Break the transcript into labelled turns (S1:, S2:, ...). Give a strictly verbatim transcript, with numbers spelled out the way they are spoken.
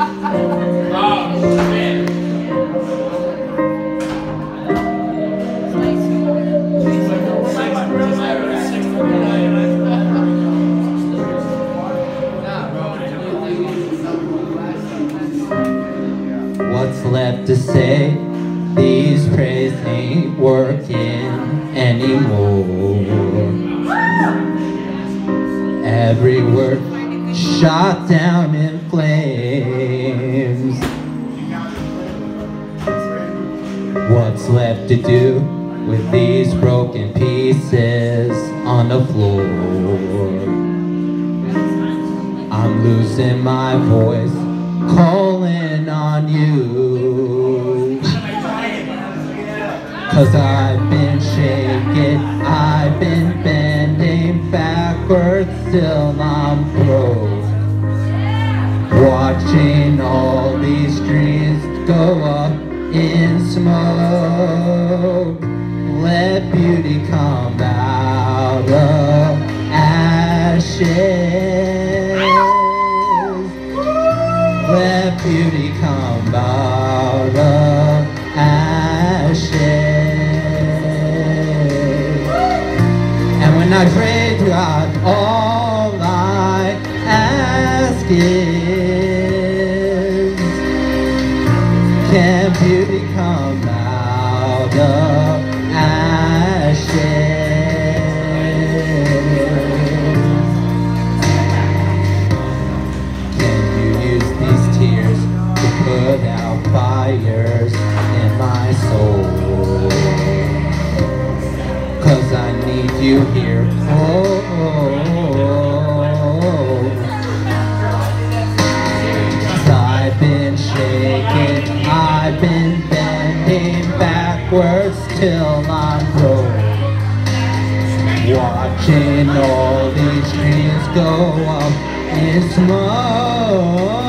S1: What's left to say? These prayers ain't working anymore. Every word shot down in flames. What's left to do with these broken pieces on the floor? I'm losing my voice, calling on you. Cause I've been shaking, I've been bending backwards till I'm broke. Watching all these dreams go up in smoke. Let beauty come out of ashes. Let beauty come out of ashes. And when I pray to God, all I ask is, can beauty come out of ashes? Can you use these tears to put out fires in my soul? Cause I need you here. Oh, oh, oh. I've been shaking, I've been bending backwards till I'm broke. Watching all these dreams go up in smoke.